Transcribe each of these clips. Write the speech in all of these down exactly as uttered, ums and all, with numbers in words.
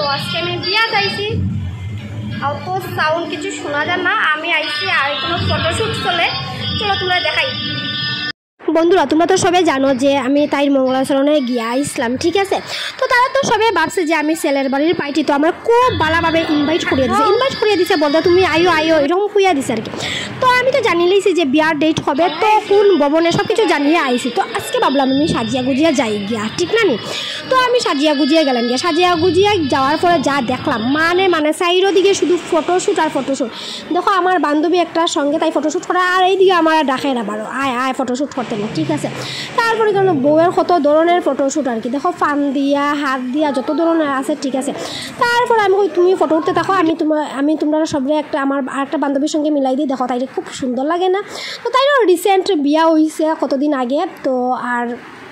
আজকে আমি বিয়া যাইছি আর তো সাউন্ড কিছু শোনা যায় না আমি আইছি আর কোনো ফটোশ্যুট চলে চলো তোমরা দেখাই বন্ধুরা তোমরা তো সবাই জানো যে আমি তাইর মঙ্গলাচরণে গিয়া আসলাম ঠিক আছে তো তারা তো সবাই ভাবছে যে আমি ছেলের বাড়ির পাইটি তো আমরা খুব ভালোভাবে ইনভাইট করিয়ে দিছে ইনভাইট করিয়ে দিছে বলতে তুমি আইও আইও এরকম খুঁয়া দিছে আর কি তো আমি তো জানি লইছি যে বিয়ার ডেট হবে তো কোন ভবনে সব কিছু জানিয়ে আইছি তো আজকে ভাবলাম আমি সাজিয়া গুজিয়া যাই গিয়া ঠিক না নি তো আমি সাজিয়া গুজিয়া গেলাম গিয়া সাজিয়া গুজিয়া যাওয়ার পরে যা দেখলাম মানে মানে সাইডের দিকে শুধু ফটোশ্যুট আর ফটোশ্যুট দেখো আমার বান্ধবী একটা সঙ্গে তাই ফটোশ্যুট করে আর এইদিকে আমার ডাকাই না বারো আয় আয় ফটোশ্যুট করতে না ঠিক আছে তারপরে কারণ বউয়ের কত ধরনের ফটোশ্যুট আর কি দেখো ফান দিয়া হাত দিয়া যত ধরনের আছে ঠিক আছে তারপরে আমি তুমি ফটো উঠতে থাকো আমি তোমার আমি তোমরা সবরে একটা আমার আরেকটা বান্ধবীর সঙ্গে মিলাই দিই দেখো তাই খুব সুন্দর লাগে না তো তাইরও রিসেন্ট বিয়া হয়েছে কতদিন আগে তো আর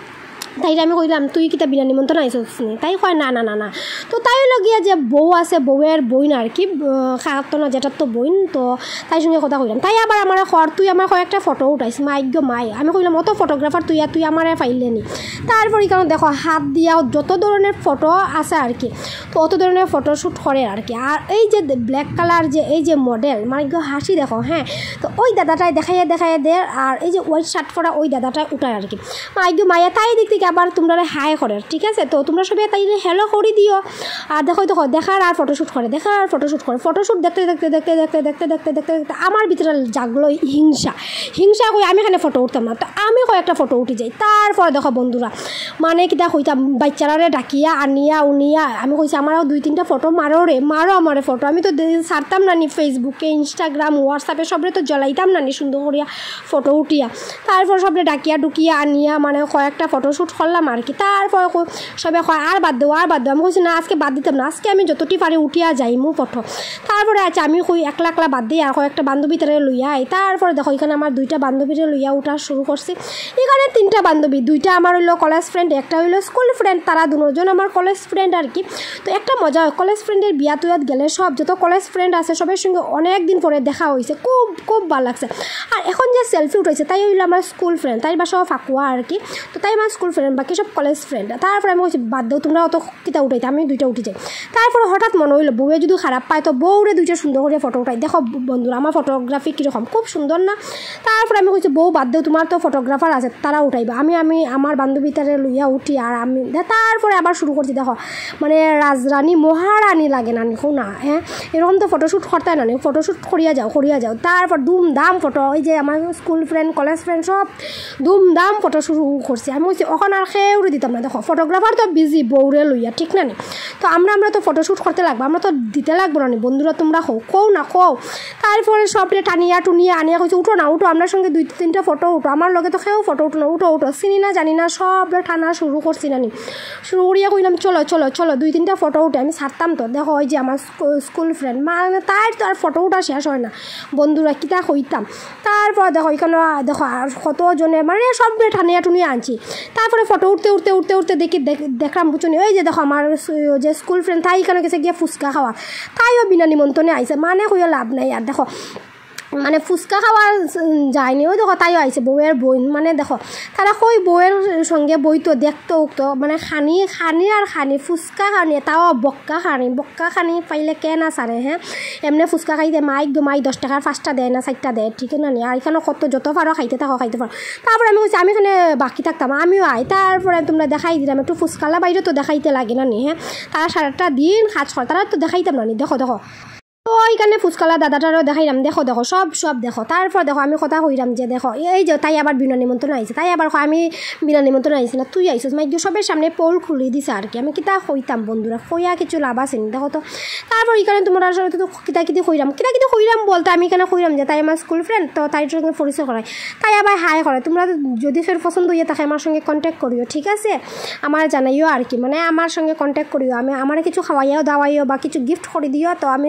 তাইলে আমি কইলাম তুই কিতা বিনা নিমন্ত্রণ আইসস নি তাই কয় না না না না তো তাই লগিয়া যে বউ আছে বউয়ের বইন আর কি খারাপ না যেটার তো বইন তো তাই সঙ্গে কথা কইলাম তাই আবার আমার খর তুই আমার কয়েকটা ফটো উঠাইস মাইগ্য মাই আমি কইলাম অত ফটোগ্রাফার তুই তুই আমার ফাইলে নি তারপর কারণ দেখো হাত দিয়া যত ধরনের ফটো আছে আর কি তো অত ধরনের ফটোশ্যুট করে আর কি আর এই যে ব্ল্যাক কালার যে এই যে মডেল মাইগ্য হাসি দেখো হ্যাঁ তো ওই দাদাটাই দেখাইয়া দেখাইয়া দে আর এই যে হোয়াইট শার্ট পরা ওই দাদাটাই উঠায় আর কি মাইগ্য মাইয়া তাই দিক থেকে আবার তোমরা হাই করে ঠিক আছে তো তোমরা সবাই তাই হ্যালো করে দিও আর দেখো দেখো দেখার আর ফটোশ্যুট করে দেখার আর ফটোশ্যুট করে ফটোশ্যুট দেখতে দেখতে দেখতে দেখতে দেখতে দেখতে দেখতে দেখতে আমার ভিতরে জাগলো হিংসা হিংসা কই আমি এখানে ফটো উঠতাম না তো আমি কয়েকটা ফটো উঠে যাই তারপরে দেখো বন্ধুরা মানে কিটা কইতাম বাচ্চারারে ডাকিয়া আনিয়া উনিয়া আমি কইছি আমারও দুই তিনটা ফটো মারো রে মারো আমারে ফটো আমি তো ছাড়তাম না নি ফেসবুকে ইনস্টাগ্রাম হোয়াটসঅ্যাপে সবরে তো জ্বলাইতাম না নি সুন্দর করিয়া ফটো উঠিয়া তারপর সবরে ডাকিয়া ডুকিয়া আনিয়া মানে কয়েকটা ফটোশ্যুট করলাম আর কি তারপর সবাই কয় আর বাদ দেবো আর বাদ দেবো আমি কইছি না আজকে বাদ দিতাম না আজকে আমি যতটি পারি উঠিয়া যাই মো ফটো তারপরে আচ্ছা আমি কই একলা একলা বাদ দিই আর কয়েকটা বান্ধবী তারে লইয়া আই তারপরে দেখো এখানে আমার দুইটা বান্ধবীরে লইয়া উঠা শুরু করছি এখানে তিনটা বান্ধবী দুইটা আমার হইলো কলেজ ফ্রেন্ড একটা হইলো স্কুল ফ্রেন্ড তারা দুজন আমার কলেজ ফ্রেন্ড আর কি তো একটা মজা হয় কলেজ ফ্রেন্ডের বিয়া তুয়াত গেলে সব যত কলেজ ফ্রেন্ড আছে সবার সঙ্গে অনেক দিন পরে দেখা হয়েছে খুব খুব ভালো লাগছে আর এখন যে সেলফি উঠাইছে তাই হইলো আমার স্কুল ফ্রেন্ড তাই বাসাও ফাঁকুয়া আর কি তো তাই আমার স্কুল ফ্রেন্ড বাকি সব কলেজ ফ্রেন্ড তারপরে আমি বলছি বাদ দাও তোমরা অত কিতা উঠাইতে আমি দুইটা উঠে যাই তারপরে হঠাৎ মনে হইলো বউয়ে যদি খারাপ পায় তো বউরে দুইটা সুন্দর করে ফটো উঠাই দেখো বন্ধুরা আমার ফটোগ্রাফি কীরকম খুব সুন্দর না তারপরে আমি বলছি বউ বাদ দাও তোমার তো ফটোগ্রাফার আছে তারা উঠাইবা আমি আমি আমার বান্ধবীটারে লইয়া উঠি আর আমি তারপরে আবার শুরু করছি দেখো মানে রাজরানী মহারানী লাগে না নিখো না হ্যাঁ এরকম তো ফটোশ্যুট করতে না ফটোশ্যুট করিয়া যাও করিয়া যাও তারপর দুম দাম ফটো ওই যে আমার স্কুল ফ্রেন্ড কলেজ ফ্রেন্ড সব দুম দাম ফটো শুরু করছি আমি বলছি ওখানে আর খেয়ে দিতাম না দেখো ফটোগ্রাফার তো বিজি বউরে লইয়া ঠিক না নি তো আমরা আমরা তো ফটোশ্যুট করতে লাগবো আমরা তো দিতে লাগবো না নি বন্ধুরা তোমরা হো কও না কও তারপরে সবরে টানিয়া টুনিয়া আনিয়া কইছে উঠো না উঠো আপনার সঙ্গে দুই তিনটা ফটো উঠো আমার লগে তো খেয়েও ফটো উঠো না উঠো উঠো চিনি না জানি না সবরে টানা শুরু করছি না নি শুরু করিয়া কইলাম চলো চলো চলো দুই তিনটা ফটো উঠে আমি ছাড়তাম তো দেখো ওই যে আমার স্কুল ফ্রেন্ড মানে তার তো আর ফটো উঠা শেষ হয় না বন্ধুরা কিতা কইতাম তারপর দেখো এখানে দেখো আর কতজনে মানে সবরে টানিয়া টুনিয়া আনছি তারপরে ফটো উঠতে উঠতে উঠতে উঠতে দেখি দেখলাম বুঝুনি ওই যে দেখো আমার যে স্কুল ফ্রেন্ড তাই এখানে গেছে গিয়ে ফুচকা খাওয়া তাইও বিনা নিমন্ত্রণে আইছে মানে কইও লাভ নাই আর দেখো মানে ফুচকা খাওয়া যায়নি ওই দেখো তাইও আইছে বউয়ের বইন মানে দেখো তারা কই বউয়ের সঙ্গে বইতো দেখতো উঠতো মানে খানি খানি আর খানি ফুচকা খানি তাও বক্কা খানি বক্কা খানি পাইলে কে না সারে হ্যাঁ এমনি ফুচকা খাইতে মাইক মাই দশ টাকার পাঁচটা দেয় না চারটা দেয় ঠিক না নি আর এখানে কত যত পারো খাইতে থাকো খাইতে পারো তারপরে আমি বলছি আমি এখানে বাকি থাকতাম আমিও আই তারপরে তোমরা দেখাই দিলাম একটু ফুচকালা বাইরে তো দেখাইতে লাগে না নি হ্যাঁ তারা সারাটা দিন কাজ করে তারা তো দেখাইতাম না নি দেখো দেখো তো ওইখানে ফুচকালা দাদাটারও দেখাইলাম দেখো দেখো সব সব দেখো তারপর দেখো আমি কথা কইলাম যে দেখো এই যে তাই আবার বিনা নিমন্ত্রণ আইছে তাই আবার আমি বিনা নিমন্ত্রণ আইছি না তুই আইছিস মাইক সবের সামনে পোল খুলি দিছে আর কি আমি কিতা কইতাম বন্ধুরা কইয়া কিছু লাভ আছে নি দেখো তো তারপর এইখানে তোমরা আসলে তো কিতা কিতি কইলাম কিতা কিতি কইলাম বলতে আমি এখানে কইলাম যে তাই আমার স্কুল ফ্রেন্ড তো তাই সঙ্গে পরিচয় করাই তাই আবার হাই করে তোমরা যদি ফের পছন্দ হইয়া থাকে আমার সঙ্গে কন্ট্যাক্ট করিও ঠিক আছে আমার জানাইও আর কি মানে আমার সঙ্গে কন্ট্যাক্ট করিও আমি আমার কিছু খাওয়াইও দাওয়াইও বা কিছু গিফট করে দিও তো আমি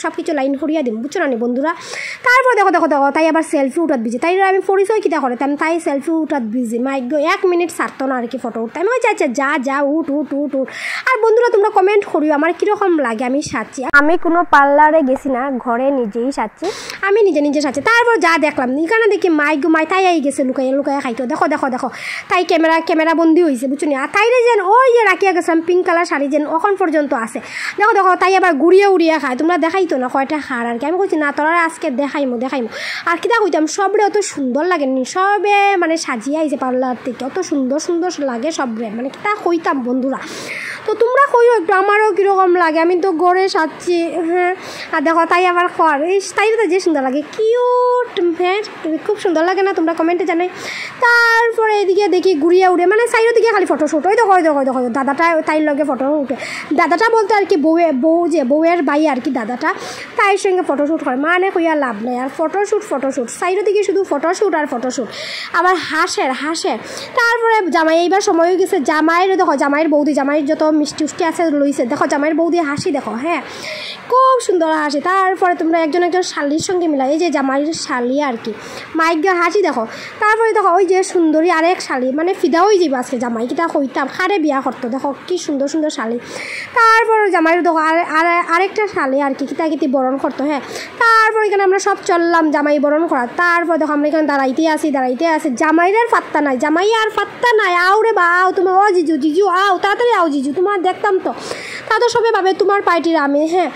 সব কিছু লাইন করিয়া দিম বুঝছো না বন্ধুরা। তারপর দেখো দেখো দেখো তাই আবার সেলফি উঠাত বিজি, তাই আমি পরিচয় কিতা করে তাই সেলফি উঠাত বিজি, মাইক এক মিনিট ছাড়তো না আর কি ফটো উঠতে। আমি আচ্ছা যা যা উঠ উঠ উঠ উঠ। আর বন্ধুরা তোমরা কমেন্ট করিও আমার কীরকম লাগে আমি সাজছি। আমি কোনো পার্লারে গেছি না, ঘরে নিজেই সাজছি, আমি নিজে নিজে সাজছি। তারপর যা দেখলাম এখানে দেখি মাইক মাই তাই আই গেছে লুকাইয়া লুকাইয়া খাইতো। দেখো দেখো দেখো তাই ক্যামেরা ক্যামেরা বন্দি হয়েছে বুঝছো নি। আর তাইরে যেন ওই যে রাখিয়া গেছিলাম পিঙ্ক কালার শাড়ি যেন এখন পর্যন্ত আছে। দেখো দেখো তাই আবার গুড়িয়ে উড়িয়ে খায়, তোমরা দেখাইতো না কয়টা খার আর কি। আমি কইছি না তোরা আজকে দেখাইমো দেখাইমো। আর কিতা কইতাম সবরে অত সুন্দর লাগেনি, সবে মানে সাজিয়ে আইছে পার্লার থেকে, অত সুন্দর সুন্দর লাগে সবরে, মানে কিতা কইতাম বন্ধুরা। তো তোমরা কইও একটু আমারও কীরকম লাগে, আমি তো গড়ে সাজছি। হ্যাঁ আর দেখো তাই আবার খর এই তাই তো যে সুন্দর লাগে কিউট, হ্যাঁ খুব সুন্দর লাগে না তোমরা কমেন্টে জানাই। তারপরে এদিকে দেখি ঘুরিয়ে উড়ে মানে সাইডের দিকে খালি ফটোশ্যুট, ওই দেখো ওই দেখো দেখো দাদাটা তাইর লগে ফটো উঠে, দাদাটা বলতে আর কি বউয়ে বউ যে বউয়ের ভাই আর কি দাদাটা, তাইর সঙ্গে ফটোশ্যুট করে মানে কইয়া লাভ নেই। আর ফটোশ্যুট ফটোশ্যুট সাইডের দিকে শুধু ফটোশ্যুট আর ফটোশ্যুট, আবার হাসের হাসের। তারপরে জামাই এইবার সময় হয়ে গেছে, জামাইয়ের দেখো জামাইয়ের বৌদি জামাইয়ের যত মিষ্টি উষ্টি আছে লইছে, দেখো জামাইয়ের বৌদি হাসি দেখো, হ্যাঁ খুব সুন্দর হাসি। তারপরে তোমরা একজন একজন শালির সঙ্গে মিলাই, এই যে জামাইয়ের শালি আর কি মাইক গা হাসি দেখো। তারপরে দেখো ওই যে সুন্দরী আরেক শালি, মানে ফিদা হয়ে যাবে আজকে জামাই কিটা কইতাম খারে বিয়া করতো, দেখো কি সুন্দর সুন্দর শালি। তারপর জামাইয়ের দেখো আর আরেকটা শালি আর কি কিতা কিতি বরণ করতো, হ্যাঁ। তারপর এখানে আমরা সব চললাম জামাই বরণ করা। তারপর দেখো আমরা এখানে দাঁড়াইতে আসি দাঁড়াইতে আসি, জামাইয়ের পাত্তা নাই, জামাই আর পাত্তা নাই, আও রে বা আও তুমি, ও জিজু জিজু আও তাড়াতাড়ি আও জিজু, তোমার দেখতাম তো তা তো সবে ভাবে তোমার পার্টির আমি, হ্যাঁ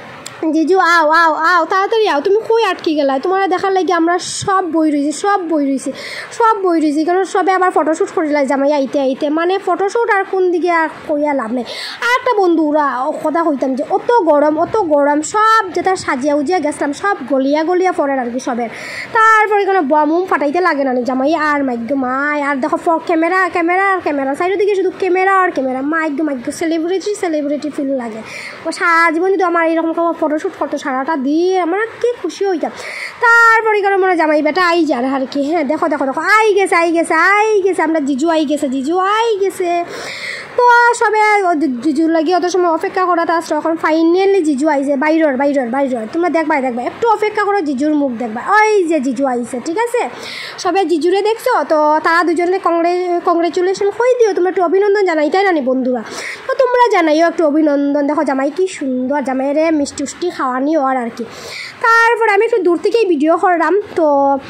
জিজু আও আও আও তাড়াতাড়ি আও, তুমি কই আটকে গেলা, তোমার দেখার লাগে আমরা সব বই রয়েছি সব বই রয়েছি সব বই রয়েছি কারণ সবে আবার ফটোশ্যুট করিলাই জামাই আইতে আইতে, মানে ফটোশ্যুট আর কোন দিকে আর কইয়া লাভ নেই। আর একটা বন্ধুরা কথা কইতাম যে অত গরম অত গরম সব যেটা সাজিয়া উজিয়া গেছিলাম সব গলিয়া গলিয়া পড়ের আর কি সবের। তারপর এখানে বম উম ফাটাইতে লাগে না জামাই আর মাইগ্য মাই, আর দেখো ক্যামেরা ক্যামেরা আর ক্যামেরা সাইডের দিকে শুধু ক্যামেরা আর ক্যামেরা, মাইগ্য মাইগ্য সেলিব্রিটি সেলিব্রিটি ফিল লাগে। ও সারা জীবনই তো আমার এরকম ফটোশ্যুট করতো সারাটা দিয়ে, আমরা কি খুশি হইতাম। তারপর এখানে মনে জামাই বেটা আই যার আর কি, হ্যাঁ দেখো দেখো দেখো আই গেছে আই গেছে আই গেছে আমরা জিজু আই গেছে জিজু আই গেছে। তো সবে জিজুর লাগে অত সময় অপেক্ষা করাতে আসলো, এখন ফাইনালি জিজু আইছে বাইরের বাইরের বাইরের, তোমরা দেখবাই দেখবা একটু অপেক্ষা করো জিজুর মুখ দেখবা, ওই যে জিজু আইছে ঠিক আছে। সবে জিজুরে দেখছো তো তারা দুজনে কংগ্রে কংগ্রেচুলেশন কই দিও, তোমরা একটু অভিনন্দন জানাই তাই জানি বন্ধুরা। তো তোমরা জানাইও একটু অভিনন্দন, দেখো জামাই কি সুন্দর, জামাইয়ের মিষ্টি উষ্টি খাওয়ানি ওর আর কি। তারপর আমি একটু দূর থেকেই ভিডিও করলাম। তো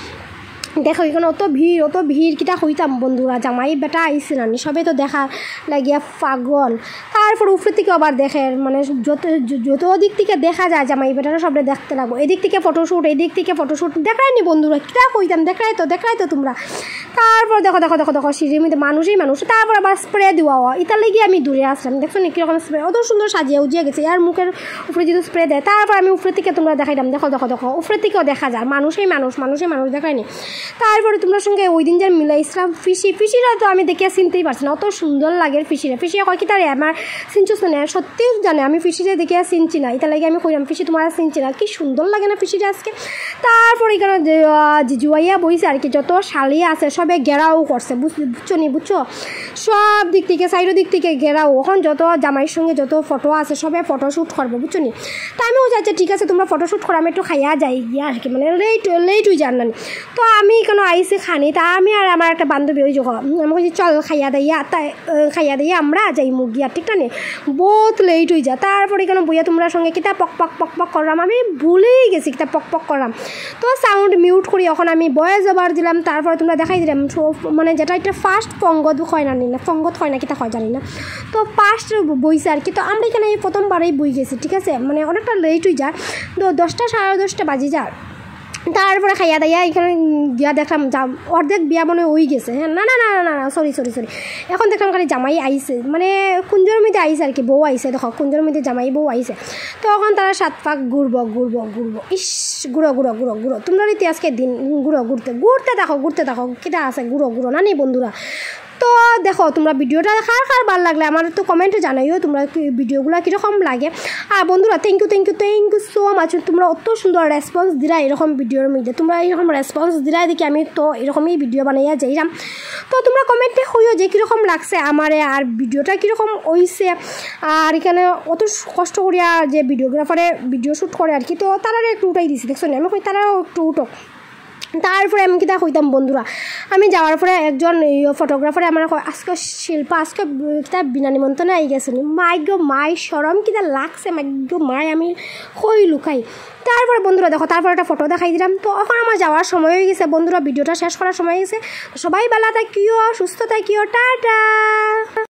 দেখো এখানে অত ভিড় অত ভিড় কিটা হইতাম বন্ধুরা, জামাই বেটা আইসে নানি সবে তো দেখা লাগিয়া পাগল। তারপর উপর থেকে আবার দেখে মানে যত যত দিক থেকে দেখা যায় জামাই বেটারা সবরে দেখতে লাগবো, এদিক থেকে ফটোশ্যুট এদিক থেকে ফটোশ্যুট দেখায়নি বন্ধুরা, কিটা কইতাম দেখাই তো দেখাই তো তোমরা। তারপর দেখো দেখো দেখো দেখো সিঁড়ির মধ্যে মানুষই মানুষ। তারপর আবার স্প্রে দেওয়া হয়, এটা লেগে আমি দূরে আসলাম, দেখছো না কীরকম স্প্রে অত সুন্দর সাজিয়ে উজিয়ে গেছে, আর মুখের উপরে যদি স্প্রে দেয়। তারপর আমি উপরে থেকে তোমরা দেখাইলাম, দেখো দেখো দেখো উপরে থেকেও দেখা যায় মানুষই মানুষ মানুষই মানুষ দেখায়নি। তারপরে তোমার সঙ্গে ওই দিন যে মিলাইছিলাম ফিসি, ফিসিরা তো আমি দেখে চিনতেই পারছি না, অত সুন্দর লাগে ফিসিরা। ফিসিরা কয় কি তারে আমার চিনছস না, সত্যি জানে আমি ফিসিরে দেখে চিনছি না, এটা লাগে আমি কইলাম ফিসি তোমার চিনছি না, কি সুন্দর লাগে না ফিসিরা আজকে। তারপর এখানে জিজুয়াইয়া বইছে আর কি, যত শালি আছে সবে ঘেরাও করছে বুঝছো নি বুঝছো, সব দিক থেকে সাইডের দিক থেকে ঘেরাও। এখন যত জামাইয়ের সঙ্গে যত ফটো আছে সবে ফটোশ্যুট করবো বুঝছো নি। তা আমিও যাচ্ছি ঠিক আছে তোমরা ফটোশ্যুট করো, আমি একটু খাইয়া যাই গিয়া আর কি, মানে লেট লেট হয়ে যান না। তো আমি কেন আইসি খানি, তা আমি আর আমার একটা বান্ধবী ওই যখন আমি বলছি চল খাইয়া দাইয়া, তাই খাইয়া দাইয়া আমরা যাই মুগিয়া ঠিক না, বহুত লেট হয়ে যায়। তারপরে কেন বইয়া তোমরা সঙ্গে কিতা পক পক পক পক করলাম, আমি ভুলেই গেছি কিতা পক পক করলাম। তো সাউন্ড মিউট করি এখন আমি বয়েস ওভার দিলাম। তারপরে তোমরা দেখাই দিলাম মানে যেটা একটা ফার্স্ট পঙ্গত হয় না না পঙ্গত হয় না কিতা হয় জানি না, তো ফার্স্ট বইছে আর কি। তো আমরা এখানে এই প্রথমবারেই বই গেছি ঠিক আছে, মানে অনেকটা লেট হয়ে যায়, তো দশটা সাড়ে দশটা বাজে যায়। তারপরে খাইয়া দাইয়া এখানে গিয়া দেখলাম অর্ধেক বিয়া মনে হয়ে গেছে, হ্যাঁ না না না না না সরি সরি সরি এখন দেখলাম খালি জামাই আইছে, মানে কুঞ্জর মধ্যে আইছে আর কি, বউ আইছে দেখো কুঞ্জর মধ্যে জামাই বউ আইছে। তখন তারা সাত পাক ঘুরবো ঘুরবো ঘুরবো ইস ঘুরো ঘুরো ঘুরো ঘুরো তোমরা রীতি আজকে দিন ঘুরো ঘুরতে ঘুরতে দেখো ঘুরতে দেখো কিটা আছে ঘুরো ঘুরো না নেই বন্ধুরা। তো দেখো তোমরা ভিডিওটা কার কার ভালো লাগলে আমার তো কমেন্টে জানাইও তোমরা ভিডিওগুলো কীরকম লাগে। আর বন্ধুরা thank you thank you thank you so much, তোমরা অত সুন্দর রেসপন্স দিরা এরকম ভিডিওর মধ্যে, তোমরা এরকম রেসপন্স দিরা দেখি আমি তো এরকমই ভিডিও বানাইয়া যাইলাম। তো তোমরা কমেন্টে হইও যে কীরকম লাগছে আমারে আর ভিডিওটা কীরকম হইছে, আর এখানে অত কষ্ট করিয়া যে ভিডিওগ্রাফারে ভিডিও শ্যুট করে আর কি, তো তারারে একটু উঠাই দিছি দেখছো না, আমি কই তারাও একটু উঠো। তারপরে আমি কিতা কইতাম বন্ধুরা, আমি যাওয়ার পরে একজন ফটোগ্রাফারে আমার আজকে শিল্পা আজকে কিতা বিনা নিমন্ত্রণে আই গেছে, মাই গো মাই সরম কিতা লাগছে, মাই গো মাই আমি কই লুকাই। তারপরে বন্ধুরা দেখো তারপর একটা ফটো দেখাই দিলাম। তো এখন আমার যাওয়ার সময় হয়ে গেছে বন্ধুরা, ভিডিওটা শেষ করার সময় হয়ে গেছে। সবাই ভালো থাকিও, সুস্থ থাকিও, টাটা।